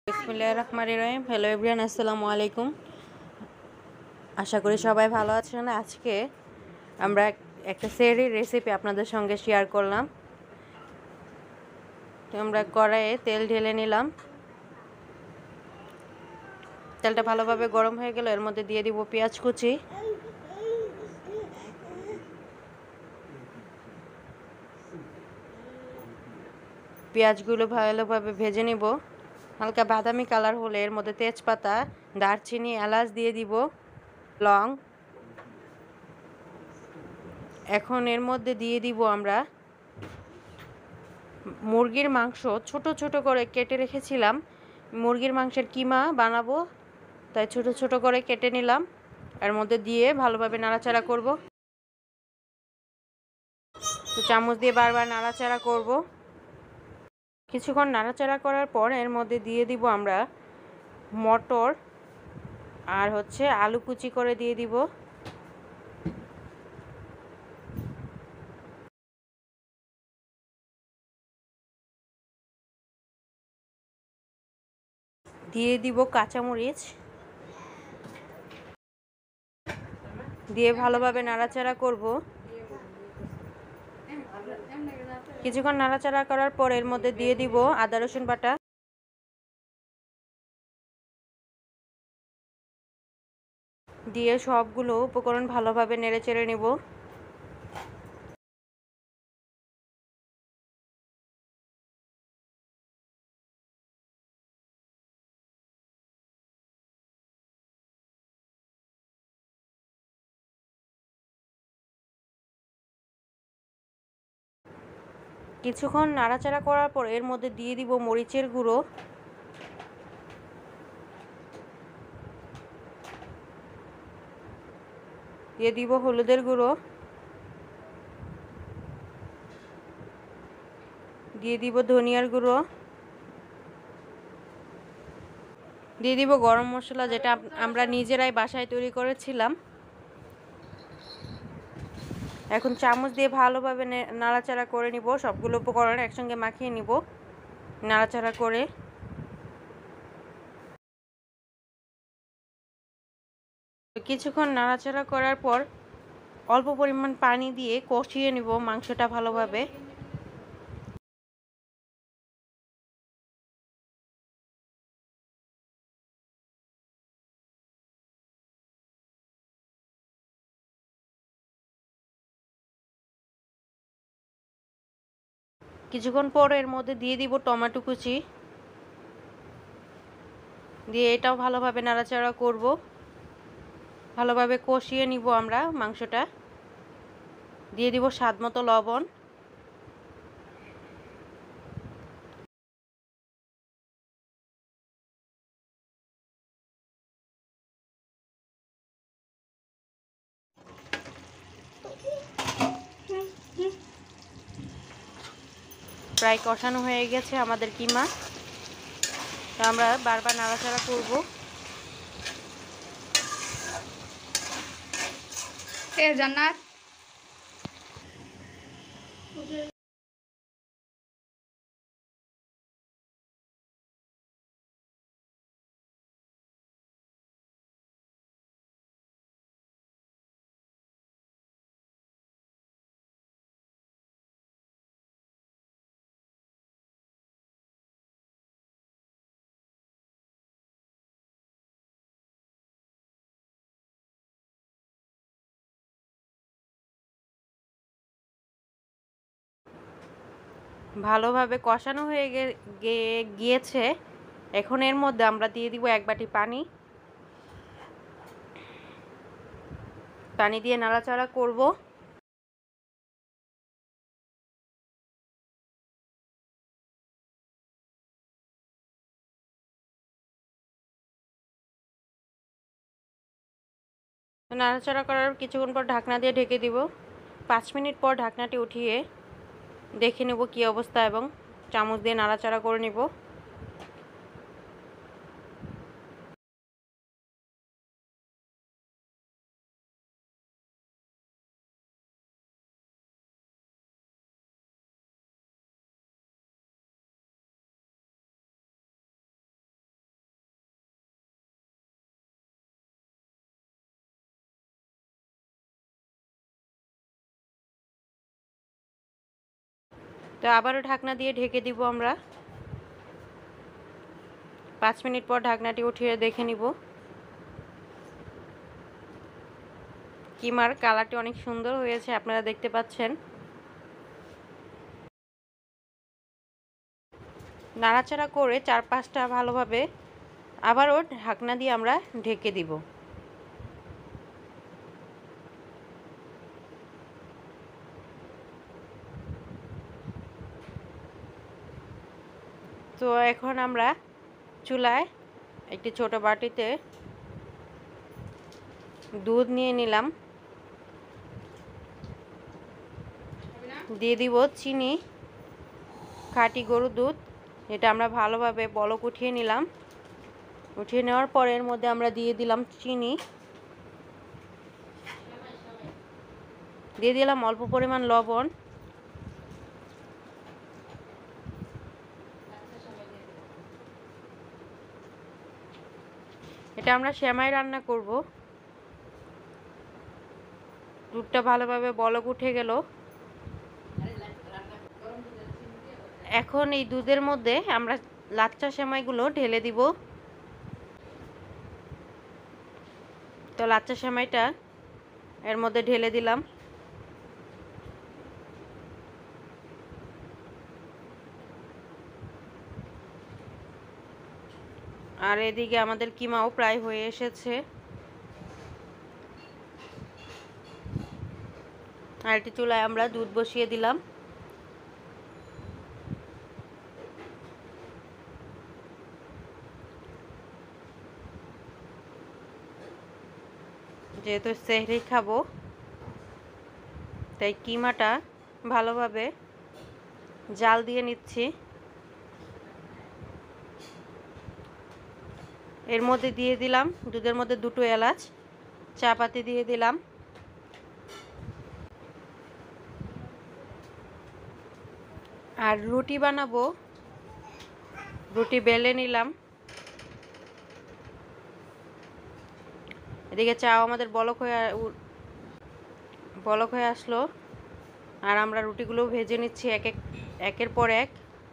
বিসমিল্লাহির রহমানির রহিম। Hello everyone, আসসালামু আলাইকুম। আশা করি সবাই ভালো আছেন। আজকে আমরা একটা সেহরির রেসিপি আপনাদের সঙ্গে শেয়ার করলাম। তো আমরা কড়াইয়ে তেল ঢেলে নিলাম। তেলটা ভালোভাবে গরম হয়ে গেলে এর মধ্যে দিয়ে দিব পেঁয়াজ কুচি, পেঁয়াজগুলো ভালোভাবে ভেজে নিব। হালকা বাদামি কালার হলে এর মধ্যে তেজপাতা, দারচিনি, এলাচ দিয়ে দিব, লং। এখন এর মধ্যে দিয়ে দিব আমরা মুরগির মাংস ছোট ছোট করে কেটে রেখেছিলাম। মুরগির মাংসের কিমা বানাবো, তাই ছোট ছোট করে কেটে নিলাম। এর মধ্যে দিয়ে ভালোভাবে নাড়াচাড়া করব। তো চামচ দিয়ে বারবার নাড়াচাড়া করব। কিছুক্ষণ নাড়াচাড়া করার পর এর মধ্যে দিয়ে দিব আমরা মটর আর আলু কুচি করে দিয়ে দিব। দিয়ে দিব কাঁচামরিচ, দিয়ে ভালোভাবে নাড়াচাড়া করব। কিছুক্ষণ নাড়াচাড়া করার পর এর মধ্যে দিয়ে দিব আদা রসুন বাটা, দিয়ে সবগুলো উপকরণ ভালোভাবে নেড়েচেড়ে নেব। কিছুক্ষণ নাড়াচাড়া করার পর এর মধ্যে দিয়ে দিব মরিচের গুঁড়ো, দিয়ে দিব হলুদের গুঁড়ো, দিয়ে দিব ধনিয়ার গুঁড়ো, দিয়ে দিব গরম মশলা, যেটা আমরা নিজেরাই বাসায় তৈরি করেছিলাম। এখন চামচ দিয়ে ভালোভাবে নাড়াচাড়া করে নিব। সবগুলো উপকরণ একসঙ্গে মাখিয়ে নিব নাড়াচাড়া করে। কিছুক্ষণ নাড়াচাড়া করার পর অল্প পরিমাণ পানি দিয়ে কষিয়ে নিব মাংসটা ভালোভাবে। কিছুক্ষণ পর এর মধ্যে দিয়ে দিব টমেটো কুচি, দিয়ে এটাও ভালোভাবে নাড়াচাড়া করব। ভালোভাবে কষিয়ে নিব আমরা মাংসটা। দিয়ে দিব স্বাদমতো লবণ। প্রায় কষানো হয়ে গেছে আমাদের কিমা। তো আমরা বারবার নাড়াচাড়া করব। জান্নাত ভালোভাবে কষানো হয়ে গিয়েছে। এখন এর মধ্যে আমরা দিয়ে দিব এক বাটি পানি। পানি দিয়ে নাড়াচাড়া করব। নাড়াচাড়া করার কিছুক্ষণ পর ঢাকনা দিয়ে ঢেকে দিব। 5 মিনিট পর ঢাকনাটি উঠিয়ে দেখে নেব কী অবস্থা, এবং চামচ দিয়ে নাড়াচাড়া করে নেব। তো আবারও ঢাকনা দিয়ে ঢেকে দিব আমরা। 5 মিনিট পর ঢাকনাটি উঠিয়ে দেখে নিব। কিমার কালারটি অনেক সুন্দর হয়েছে, আপনারা দেখতে পাচ্ছেন। নাড়াচাড়া করে 4-5টা ভালোভাবে আবারও ঢাকনা দিয়ে আমরা ঢেকে দিব। তো এখন আমরা চুলায় একটি ছোট বাটিতে দুধ নিয়ে নিলাম, দিয়ে দিব চিনি, খাঁটি গরুর দুধ। এটা আমরা ভালোভাবে বলক উঠিয়ে নিলাম। উঠিয়ে নেওয়ার পরে এর মধ্যে আমরা দিয়ে দিলাম চিনি, দিয়ে দিলাম অল্প পরিমাণ লবণ, এটা আমরা সেমাই রান্না করব। দুধটা ভালোভাবে বলক উঠে গেল। এখন এই দুধের মধ্যে আমরা লাচ্চা সেমাইগুলো ঢেলে দিব। তো লাচ্চা সেমাইটা এর মধ্যে ঢেলে দিলাম। আর এদিকে আমাদের কিমাও প্রায় হয়ে এসেছে। আরেকটি চুলায় আমরা দুধ বসিয়ে দিলাম। যেহেতু সেহরি খাবো, তাই কিমাটা ভালোভাবে জাল দিয়ে নিচ্ছি। এর মধ্যে দিয়ে দিলাম দুধের মধ্যে 2টো এলাচ, চা পাতি দিয়ে দিলাম। আর রুটি বানাবো, রুটি বেলে নিলাম। এদিকে চাও আমাদের বলক হয়ে আসলো। আর আমরা রুটিগুলো ভেজে নিচ্ছি একের পর এক।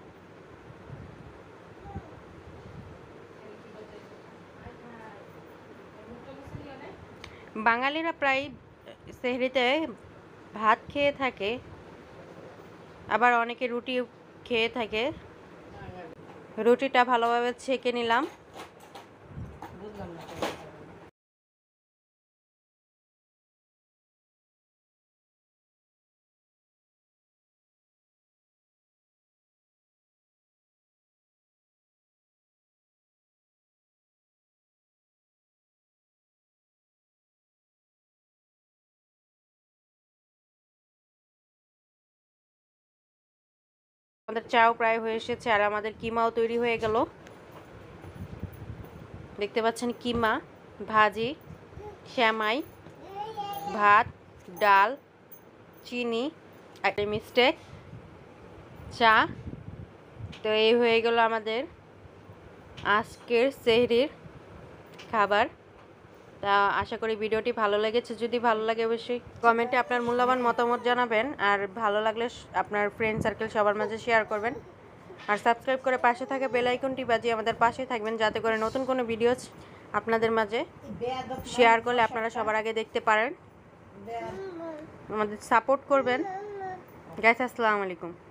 বাঙালিরা প্রায় সেহরিতে ভাত খেয়ে থাকে, আবার অনেকে রুটি খেয়ে থাকে। রুটিটা ভালোভাবে ছেঁকে নিলাম। আমাদের চাও প্রায় হয়ে এসেছে আর আমাদের কিমাও তৈরি হয়ে গেল। দেখতে পাচ্ছেন কিমা, ভাজি, সেমাই, ভাত, ডাল, চিনি, একটা মিষ্টি, চা। তো এই হয়ে গেল আমাদের আজকের সেহরির খাবার। তা আশা করি ভিডিওটি ভালো লেগেছে। যদি ভালো লাগে অবশ্যই কমেন্টে আপনার মূল্যবান মতামত জানাবেন। আর ভালো লাগলে আপনার ফ্রেন্ড সার্কেল সবার মাঝে শেয়ার করবেন। আর সাবস্ক্রাইব করে পাশে থাকা বেল আইকনটি বাজিয়ে আমাদের পাশে থাকবেন, যাতে করে নতুন কোনো ভিডিও আপনাদের মাঝে শেয়ার করলে আপনারা সবার আগে দেখতে পারেন। আমাদের সাপোর্ট করবেন। গাইস, আসসালামু আলাইকুম।